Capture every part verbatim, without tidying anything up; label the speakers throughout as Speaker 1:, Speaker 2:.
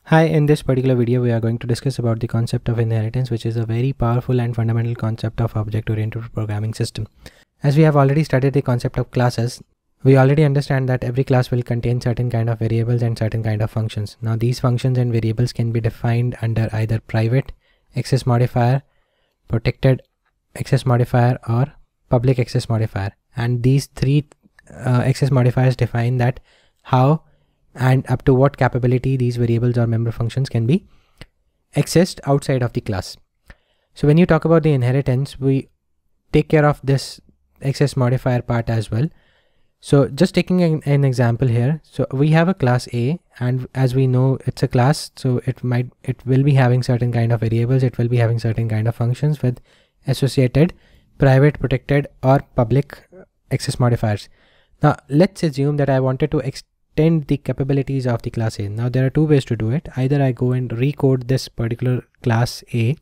Speaker 1: Hi, in this particular video we are going to discuss about the concept of inheritance, which is a very powerful and fundamental concept of object-oriented programming system. As we have already studied the concept of classes, we already understand that every class will contain certain kind of variables and certain kind of functions. Now these functions and variables can be defined under either private access modifier, protected access modifier, or public access modifier. And these three uh, access modifiers define that how and up to what capability these variables or member functions can be accessed outside of the class. So when you talk about the inheritance, we take care of this access modifier part as well. So just taking an, an example here, so we have a class A, and as we know it's a class, so it might it will be having certain kind of variables, it will be having certain kind of functions with associated private, protected, or public access modifiers. Now let's assume that I wanted to extend the capabilities of the class A. Now there are two ways to do it. Either I go and recode this particular class A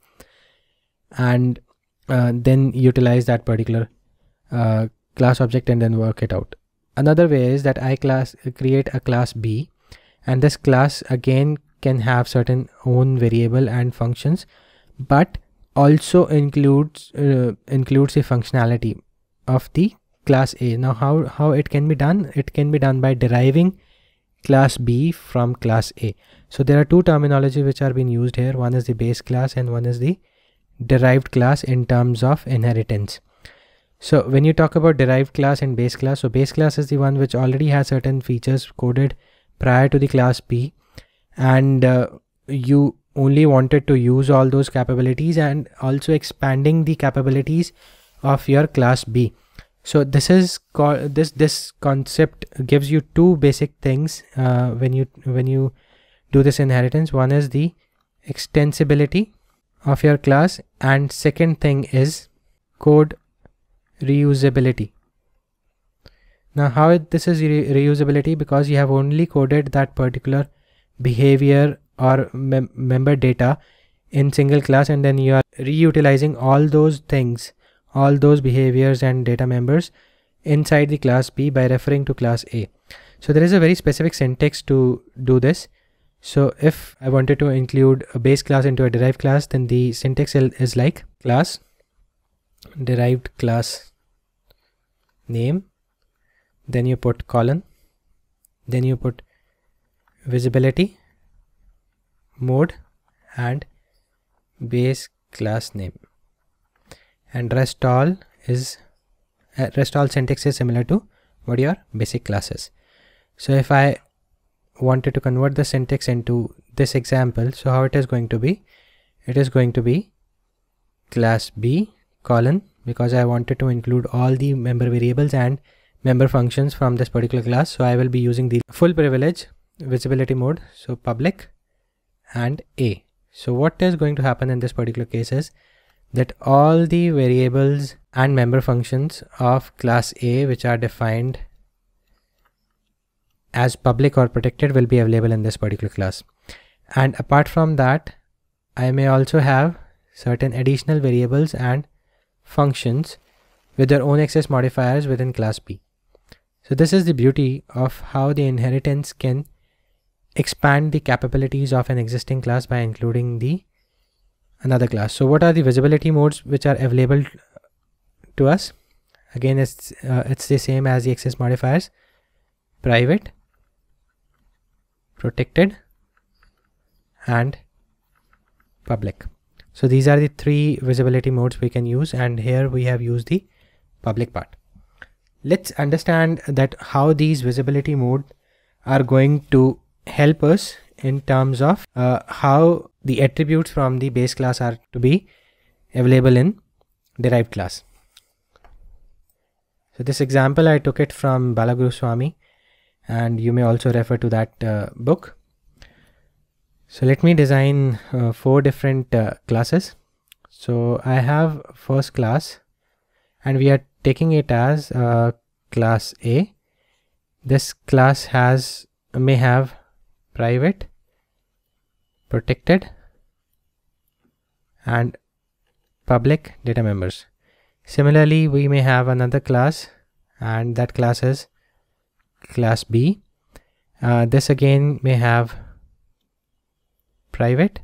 Speaker 1: and uh, then utilize that particular uh, class object and then work it out. Another way is that I class create a class B, and this class again can have certain own variable and functions, but also includes uh, includes the functionality of the class A. Now how, how it can be done? It can be done by deriving class B from class A. So there are two terminology which are being used here. One is the base class and one is the derived class in terms of inheritance. So when you talk about derived class and base class, so base class is the one which already has certain features coded prior to the class B, and uh, you only wanted to use all those capabilities and also expanding the capabilities of your class B. So this is this this concept gives you two basic things uh, when you when you do this inheritance. One is the extensibility of your class, and second thing is code reusability. Now how it, this is re reusability, because you have only coded that particular behavior or mem member data in single class, and then you are reutilizing all those things, all those behaviors and data members inside the class B by referring to class A. So there is a very specific syntax to do this. So if I wanted to include a base class into a derived class, then the syntax is like class derived class name, then you put colon, then you put visibility mode and base class name, and rest all is uh, rest all syntax is similar to what your basic class is. So if I wanted to convert the syntax into this example, so how it is going to be, it is going to be class B colon, because I wanted to include all the member variables and member functions from this particular class, so I will be using the full privilege visibility mode, so public and A. So what is going to happen in this particular case is that all the variables and member functions of class A which are defined as public or protected will be available in this particular class. And apart from that, I may also have certain additional variables and functions with their own access modifiers within class B. So this is the beauty of how the inheritance can expand the capabilities of an existing class by including the another class. So what are the visibility modes which are available to us? Again, it's uh, it's the same as the access modifiers: private, protected, and public. So these are the three visibility modes we can use, and here we have used the public part. Let's understand that how these visibility modes are going to help us in terms of uh, how the attributes from the base class are to be available in derived class. So this example I took it from Balaguru Swami, and you may also refer to that uh, book. So let me design uh, four different uh, classes. So I have first class, and we are taking it as uh, class A. This class has may have private, protected, and public data members. Similarly, we may have another class, and that class is class B. Uh, this again may have private,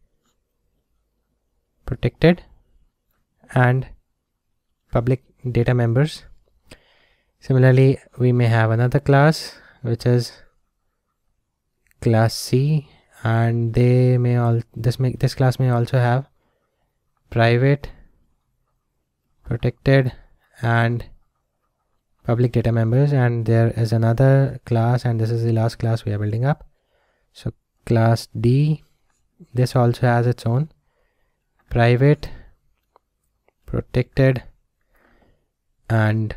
Speaker 1: protected, and public data members. Similarly, we may have another class which is class C, and they may all this may this class may also have private, protected, and public data members. And there is another class, and this is the last class we are building up. So class D, this also has its own private, protected, and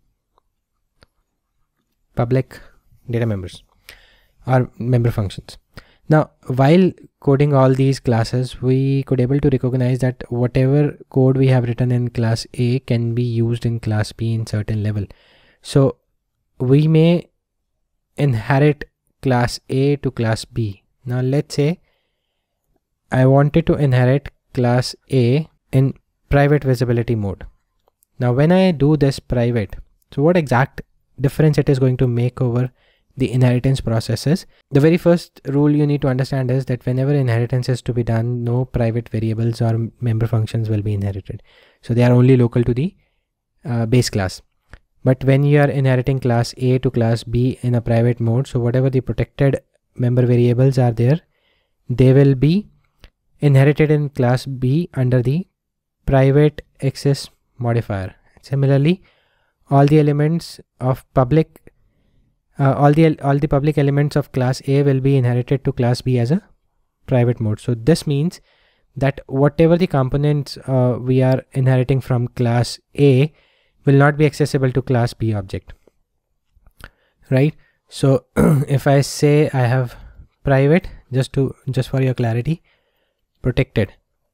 Speaker 1: public data members or member functions. Now, while coding all these classes, we could able to recognize that whatever code we have written in class A can be used in class B in certain level. So we may inherit class A to class B. Now let's say I wanted to inherit class A in private visibility mode. Now when I do this private, so what exact difference it is going to make over the inheritance processes? The very first rule you need to understand is that whenever inheritance is to be done, no private variables or member functions will be inherited. So they are only local to the uh, base class. But when you are inheriting class A to class B in a private mode, so whatever the protected member variables are there, they will be inherited in class B under the private access modifier. Similarly, all the elements of public, uh, all the all the public elements of class A will be inherited to class B as a private mode. So this means that whatever the components uh, we are inheriting from class A will not be accessible to class B object, right? So if I say I have private, just to just for your clarity, protected,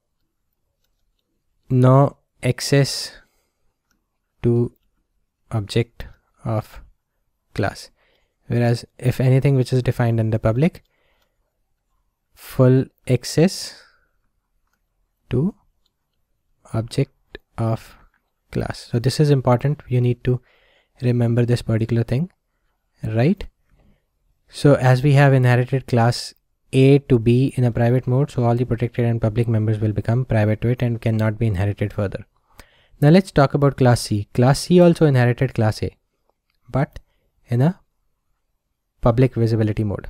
Speaker 1: no access to object of class, whereas if anything which is defined under public, full access to object of class. So this is important, you need to remember this particular thing, right? So as we have inherited class A to B in a private mode, so all the protected and public members will become private to it and cannot be inherited further. Now let's talk about class C. Class C also inherited class A, but in a public visibility mode,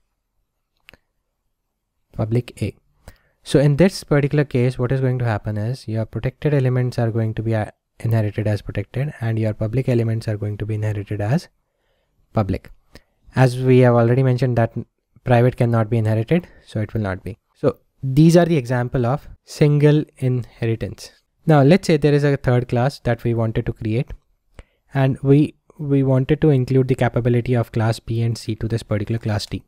Speaker 1: public A. So in this particular case, what is going to happen is your protected elements are going to be inherited as protected and your public elements are going to be inherited as public. As we have already mentioned that private cannot be inherited, so it will not be. So these are the example of single inheritance. Now let's say there is a third class that we wanted to create, and we we wanted to include the capability of class B and C to this particular class D.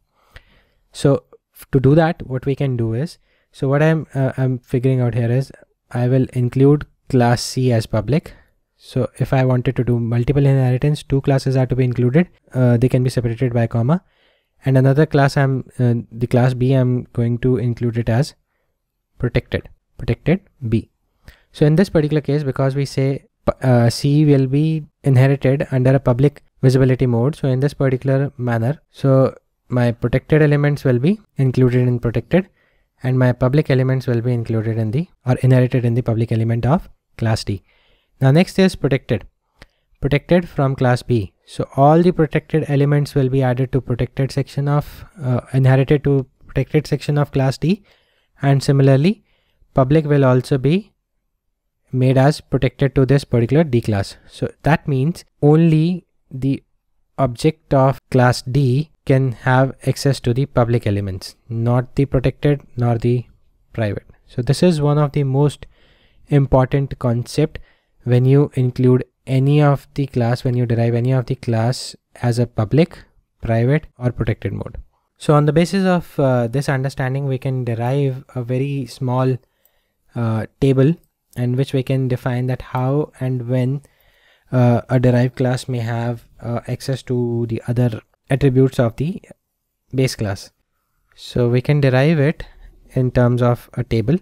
Speaker 1: So to do that, what we can do is, so what I'm uh, I'm figuring out here is I will include class C as public. So if I wanted to do multiple inheritance, two classes are to be included. Uh, they can be separated by comma, and another class I'm uh, the class B I'm going to include it as protected, protected B. So in this particular case, because we say uh, C will be inherited under a public visibility mode, so in this particular manner, so my protected elements will be included in protected and my public elements will be included in the or inherited in the public element of class D. Now next is protected, protected from class B. So all the protected elements will be added to protected section of uh, inherited to protected section of class D, and similarly public will also be made as protected to this particular D class. So that means only the object of class D can have access to the public elements, not the protected nor the private. So this is one of the most important concept when you include any of the class, when you derive any of the class as a public, private or protected mode. So on the basis of uh, this understanding, we can derive a very small uh, table in which we can define that how and when uh, a derived class may have uh, access to the other attributes of the base class. So we can derive it in terms of a table.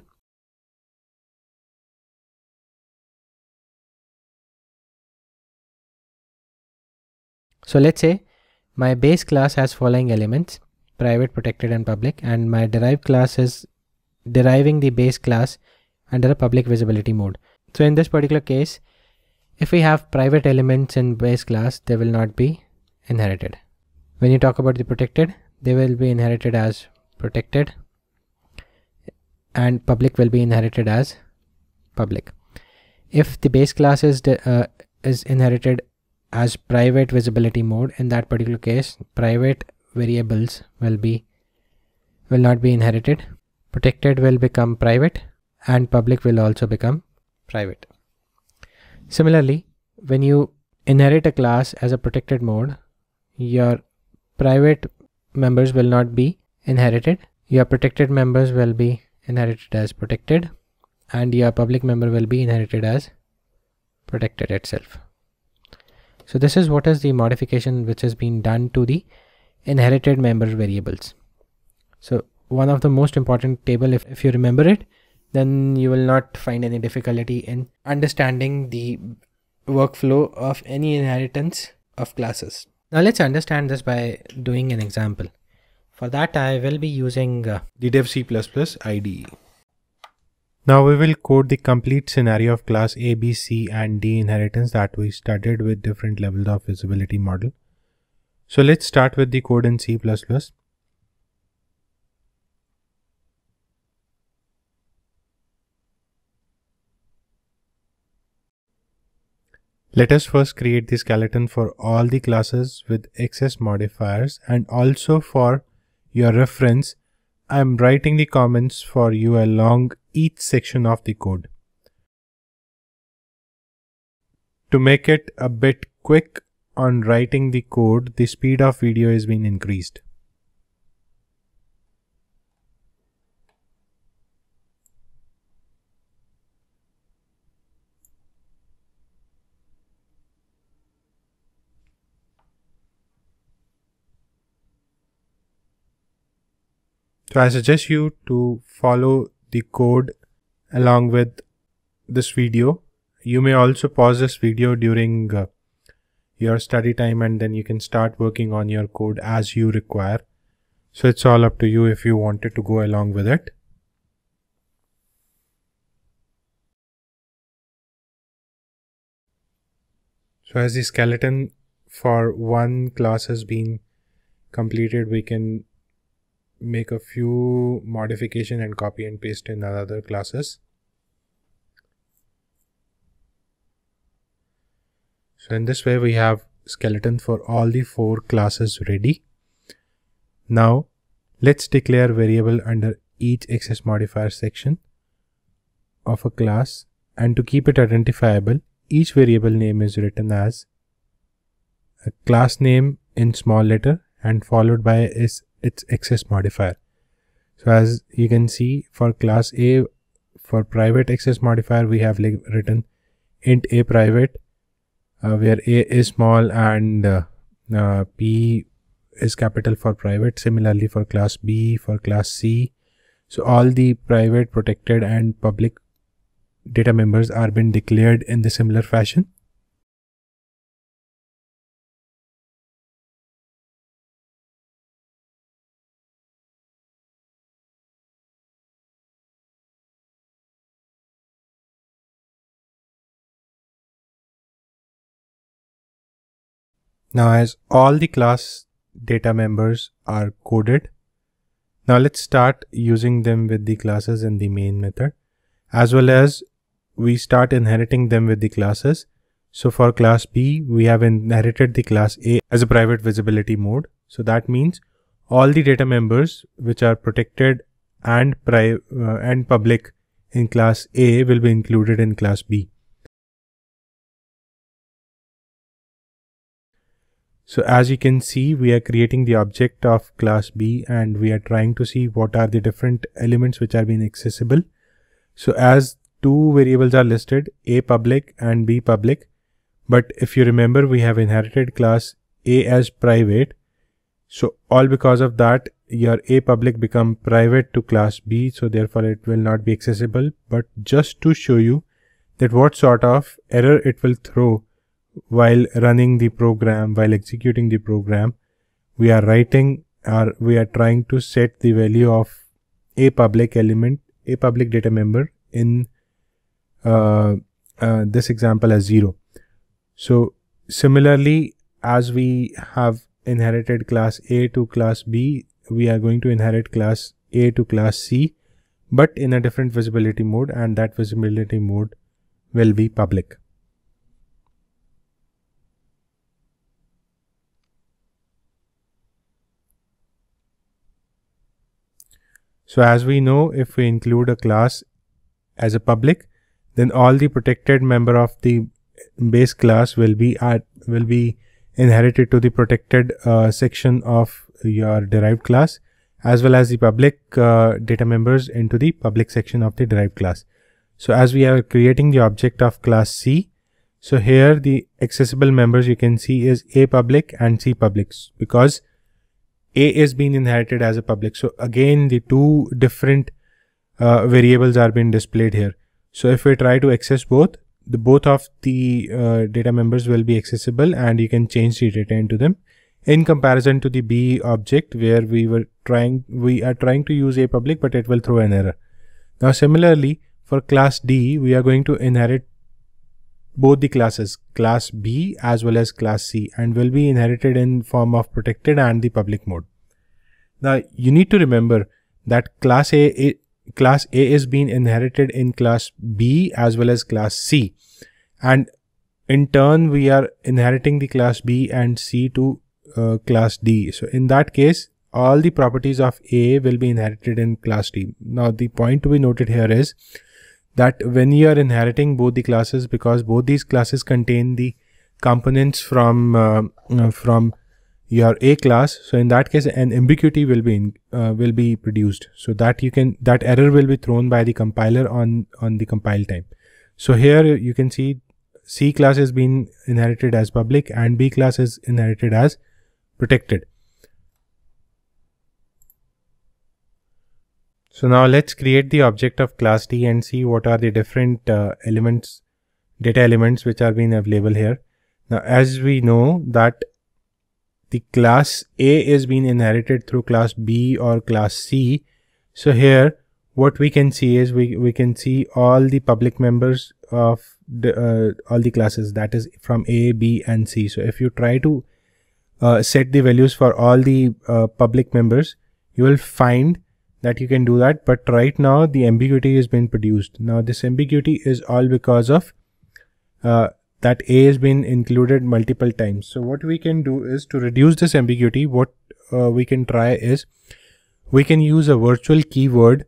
Speaker 1: So let's say my base class has following elements: private, protected and public, and my derived class is deriving the base class under a public visibility mode. So in this particular case, if we have private elements in base class, they will not be inherited. When you talk about the protected, they will be inherited as protected, and public will be inherited as public. If the base class is uh, is inherited as private visibility mode, in that particular case, private variables will be will not be inherited. Protected will become private, and public will also become private. Similarly, when you inherit a class as a protected mode, your private members will not be inherited. Your protected members will be inherited as protected, and your public member will be inherited as protected itself. So this is what is the modification which has been done to the inherited member variables. So one of the most important table, if, if you remember it, then you will not find any difficulty in understanding the workflow of any inheritance of classes. Now let's understand this by doing an example. For that, I will be using uh,
Speaker 2: the Dev C plus plus I D E. Now we will code the complete scenario of class A, B, C and D inheritance that we studied with different levels of visibility model. So let's start with the code in C plus plus. Let us first create the skeleton for all the classes with access modifiers, and also for your reference, I am writing the comments for you along each section of the code. To make it a bit quick on writing the code, the speed of video is being increased. So I suggest you to follow the code along with this video. You may also pause this video during uh, your study time, and then you can start working on your code as you require. So it's all up to you if you wanted to go along with it. So as the skeleton for one class has been completed, we can make a few modification and copy and paste in other classes. So in this way we have skeleton for all the four classes ready. Now let's declare variable under each access modifier section of a class, and to keep it identifiable, each variable name is written as a class name in small letter and followed by is its access modifier. So as you can see, for class A, for private access modifier, we have like written int a private, uh, where A is small and uh, uh, P is capital for private. Similarly for class B, for class C. So all the private, protected and public data members are been declared in the similar fashion. Now as all the class data members are coded, now let's start using them with the classes in the main method, as well as we start inheriting them with the classes. So for class B, we have inherited the class A as a private visibility mode. So that means all the data members which are protected and pri uh, and public in class A will be included in class B. So as you can see, we are creating the object of class B and we are trying to see what are the different elements which are being accessible. So as two variables are listed, A public and B public, but if you remember, we have inherited class A as private. So all because of that, your A public become private to class B. So therefore it will not be accessible. But just to show you that what sort of error it will throw while running the program, while executing the program, we are writing are we are trying to set the value of a public element, a public data member in uh, uh, this example as zero. So similarly, as we have inherited class A to class B, we are going to inherit class A to class C, but in a different visibility mode, and that visibility mode will be public. So as we know, if we include a class as a public, then all the protected member of the base class will be at, will be inherited to the protected uh, section of your derived class, as well as the public uh, data members into the public section of the derived class. So as we are creating the object of class C, so here the accessible members you can see is A public and C publics, because A is being inherited as a public. So again, the two different uh, variables are being displayed here. So if we try to access both, the both of the uh, data members will be accessible, and you can change the data into them, in comparison to the B object where we were trying, we are trying to use A public, but it will throw an error. Now similarly, for class D, we are going to inherit both the classes, class B as well as class C, and will be inherited in form of protected and the public mode. Now you need to remember that class A, A class A is being inherited in class B as well as class C, and in turn we are inheriting the class B and C to uh, class D. So in that case, all the properties of A will be inherited in class D. Now the point to be noted here is that when you are inheriting both the classes, because both these classes contain the components from uh, uh, from your A class, so in that case an ambiguity will be in, uh, will be produced, so that you can that error will be thrown by the compiler on on the compile time. So here you can see C class is being inherited as public and B class is inherited as protected. So now let's create the object of class D and see what are the different uh, elements, data elements which are being available here. Now as we know that the class A is being inherited through class B or class C. So here what we can see is we, we can see all the public members of the, uh, all the classes, that is from A, B and C. So if you try to uh, set the values for all the uh, public members, you will find that you can do that, but right now the ambiguity has been produced. Now this ambiguity is all because of uh, that A has been included multiple times. So what we can do is to reduce this ambiguity, what uh, we can try is we can use a virtual keyword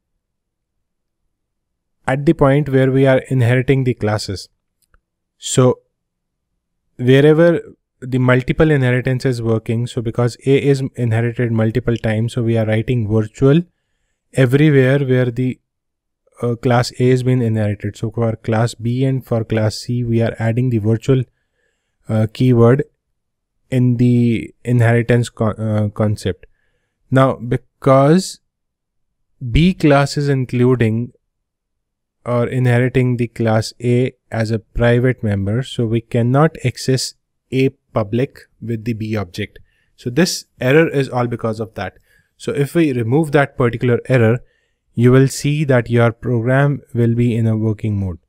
Speaker 2: at the point where we are inheriting the classes. So wherever the multiple inheritance is working, so because A is inherited multiple times, so we are writing virtual everywhere where the uh, class A has been inherited. So for class B and for class C, we are adding the virtual uh, keyword in the inheritance co uh, concept. Now because B class is including or inheriting the class A as a private member, so we cannot access A public with the B object. So this error is all because of that. So if we remove that particular error, you will see that your program will be in a working mode.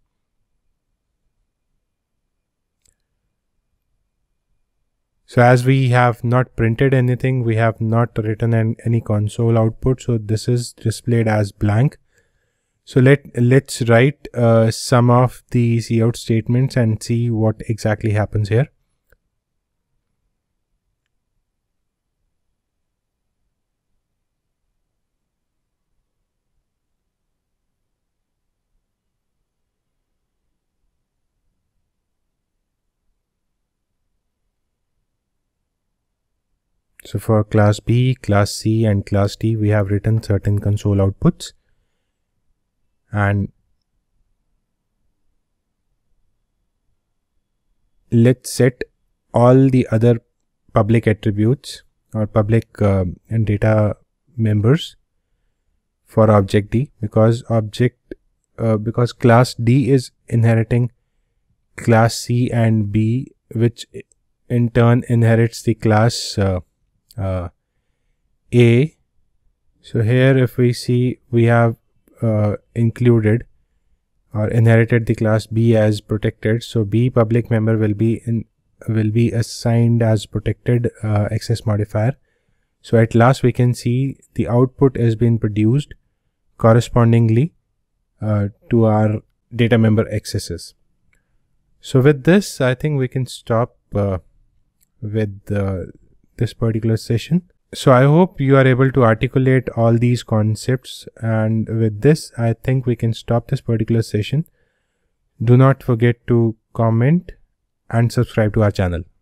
Speaker 2: So as we have not printed anything, we have not written an, any console output, so this is displayed as blank. So let, let's write uh, some of the cout statements and see what exactly happens here. So for class B, class C and class D, we have written certain console outputs, and let's set all the other public attributes or public uh, and data members for object D, because object uh, because class D is inheriting class C and B, which in turn inherits the class uh, Uh, A. So here if we see, we have uh, included or inherited the class B as protected. So B public member will be in will be assigned as protected uh, access modifier. So at last we can see the output has been produced correspondingly uh, to our data member accesses. So with this, I think we can stop uh, with uh, this particular session. So I hope you are able to articulate all these concepts, and with this, I think we can stop this particular session. Do not forget to comment and subscribe to our channel.